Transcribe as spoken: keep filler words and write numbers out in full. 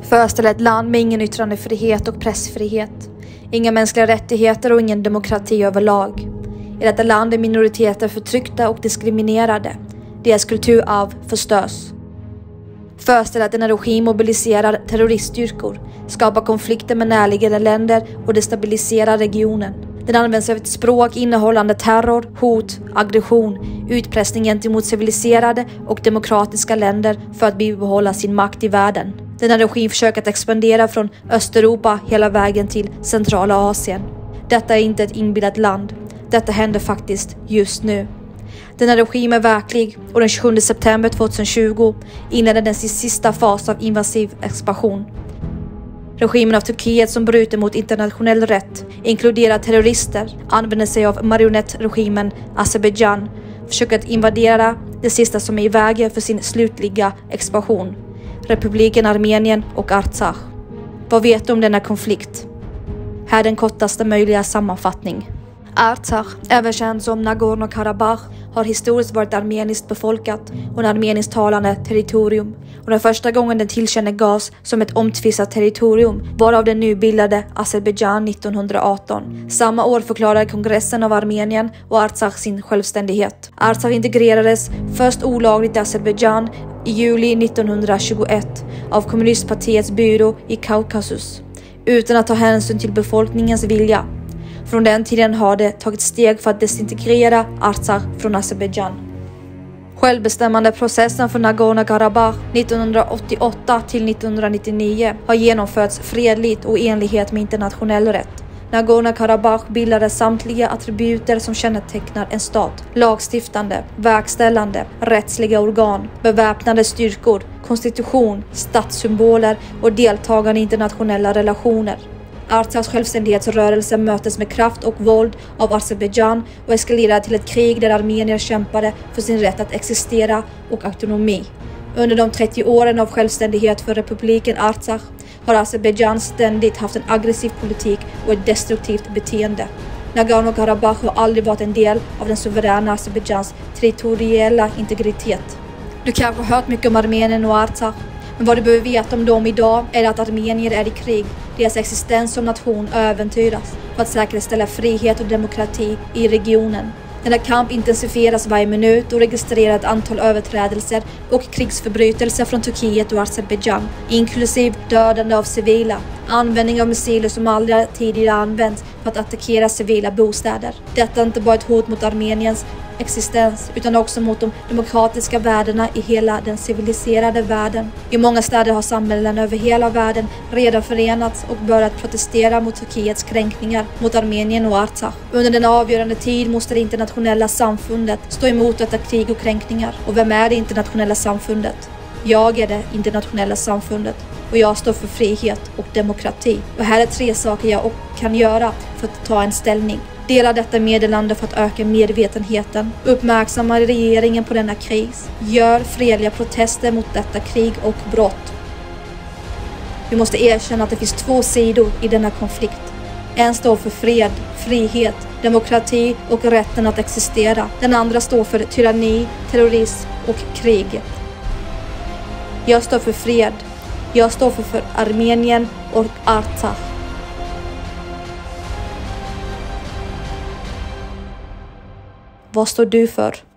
Föreställ ett land med ingen yttrandefrihet och pressfrihet, inga mänskliga rättigheter och ingen demokrati överlag. I detta land är minoriteter förtryckta och diskriminerade. Deras kulturarv förstörs. Föreställ att en regim mobiliserar terroriststyrkor, skapar konflikter med närliggande länder och destabiliserar regionen. Den används av ett språk innehållande terror, hot, aggression, utpressning gentemot civiliserade och demokratiska länder för att bibehålla sin makt i världen. Denna regim försöker att expandera från Östeuropa hela vägen till centrala Asien. Detta är inte ett inbildat land. Detta händer faktiskt just nu. Denna regim är verklig och den tjugosjunde september tjugohundratjugo inledde den sin sista fas av invasiv expansion. Regimen av Turkiet som bryter mot internationell rätt, inkluderar terrorister, använder sig av marionettregimen Azerbaijan, försöker att invadera det sista som är i vägen för sin slutliga expansion, republiken Armenien och Artsach. Vad vet du om denna konflikt? Här är den kortaste möjliga sammanfattning. Artsach, även känd som Nagorno-Karabach, har historiskt varit armeniskt befolkat och en armeniskt talande territorium. Och den första gången den tillkände gas som ett omtvistat territorium var av den nybildade Azerbaijan nittonhundraarton. Samma år förklarade kongressen av Armenien och Artsach sin självständighet. Artsach integrerades först olagligt i Azerbaijan i juli nittonhundratjugoett av kommunistpartiets byrå i Kaukasus, utan att ta hänsyn till befolkningens vilja. Från den tiden har det tagit steg för att desintegrera Artsach från Azerbaijan. Självbestämmandeprocessen för Nagorno-Karabach nittonhundraåttioåtta till nittonhundranittionio har genomförts fredligt och i enlighet med internationell rätt. Nagorno-Karabach bildade samtliga attributer som kännetecknar en stat: lagstiftande, verkställande, rättsliga organ, beväpnade styrkor, konstitution, statssymboler och deltagande i internationella relationer. Artsachs självständighetsrörelse möttes med kraft och våld av Azerbaijan och eskalerade till ett krig där armenier kämpade för sin rätt att existera och autonomi. Under de trettio åren av självständighet för republiken Artsach har Azerbaijan ständigt haft en aggressiv politik och ett destruktivt beteende. Nagorno-Karabach har aldrig varit en del av den suveräna Azerbajans territoriella integritet. Du kanske har hört mycket om Armenien och Artsach, men vad du behöver veta om dem idag är att armenier är i krig. Deras existens som nation äventyras för att säkerställa frihet och demokrati i regionen. Denna kamp intensifieras varje minut och registrerar ett antal överträdelser och krigsförbrytelser från Turkiet och Azerbaijan, inklusive dödande av civila, användning av missiler som aldrig tidigare använts för att attackera civila bostäder. Detta är inte bara ett hot mot Armeniens existens utan också mot de demokratiska värdena i hela den civiliserade världen. I många städer har samhällen över hela världen redan förenats och börjat protestera mot Turkiets kränkningar mot Armenien och Artsach. Under den avgörande tid måste det internationella samfundet stå emot detta krig och kränkningar. Och vem är det internationella samfundet? Jag är det internationella samfundet och jag står för frihet och demokrati. Och här är tre saker jag kan göra för att ta en ställning. Dela detta meddelande för att öka medvetenheten. Uppmärksamma regeringen på denna kris. Gör fredliga protester mot detta krig och brott. Vi måste erkänna att det finns två sidor i denna konflikt. En står för fred, frihet, demokrati och rätten att existera. Den andra står för tyranni, terrorism och krig. Jag står för fred. Jag står för, för Armenien och Artsach. Vad står du för?